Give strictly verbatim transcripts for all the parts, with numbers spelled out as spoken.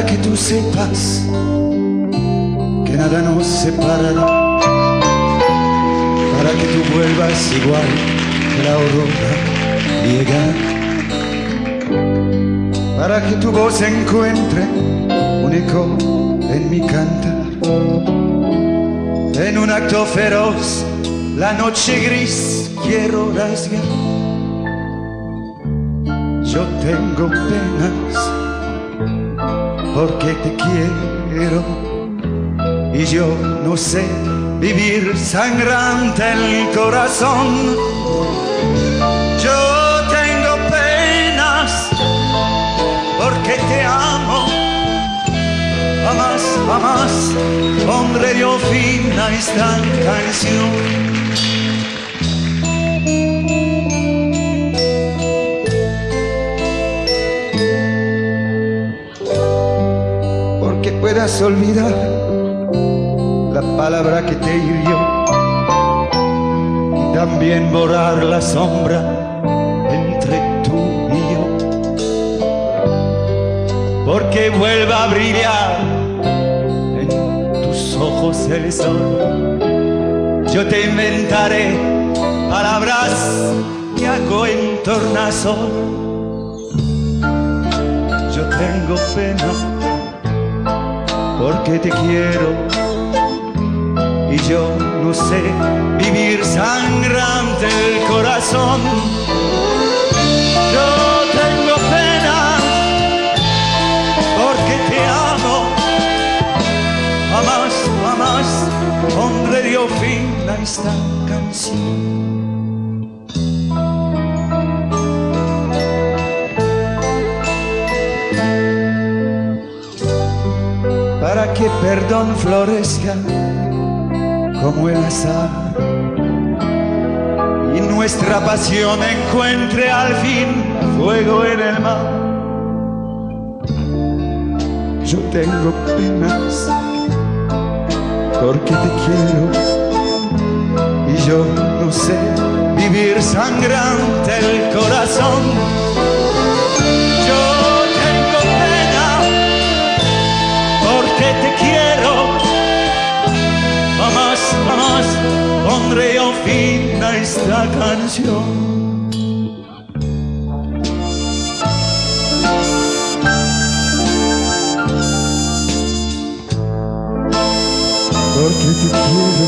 que tú sepas que nada nos separará, para que tú vuelvas igual que la aurora llegar, para que tu voz encuentre un eco en mi cantar. En un acto feroz la noche gris quiero rasgar. Yo tengo penas porque te quiero y yo no sé vivir sangrante el corazón. Yo tengo penas porque te amo. Jamás, jamás pondré yo fin a esta canción. Porque puedas olvidar la palabra que te hirió y también borrar la sombra entre tú y yo. Porque vuelva a brillar en tus ojos el sol. Yo te inventaré palabras que hago en tornasol. Yo tengo pena porque te quiero y yo no sé vivir sangrante el corazón. Yo tengo pena porque te amo. Jamás, jamás pondré yo fin a esta canción. Para que perdón florezca como el azar y nuestra pasión encuentre al fin fuego en el mar. Yo tengo penas porque te quiero y yo no sé vivir sangrante el corazón. Yo tengo pena porque te quiero. Jamás, jamás pondré yo fin a esta canción. Porque te quiero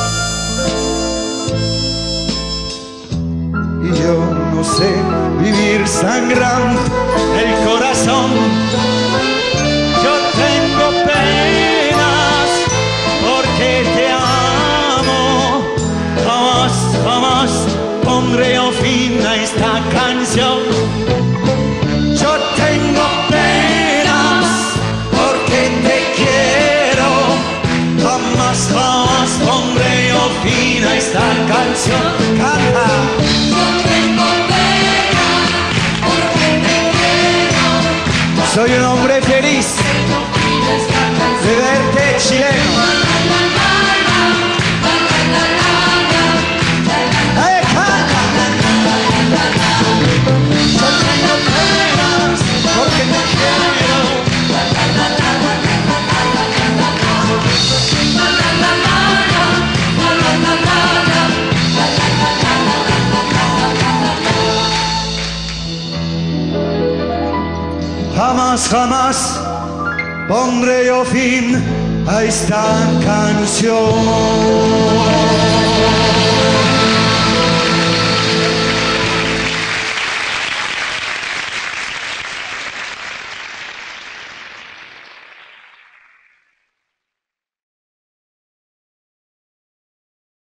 y yo no sé vivir sangrante el corazón. Yo tengo penas porque te amo. Jamás, jamás pondré yo fin a esta canción. Yo tengo penas porque te quiero. Jamás, jamás pondré yo fin a esta canción. Canta. Yo tengo pena porque te quiero. Soy un hombre feliz de verte chileno. ¡Ay, canta! Yo tengo penas porque te quiero. Jamás, jamás pondré yo fin a esta canción.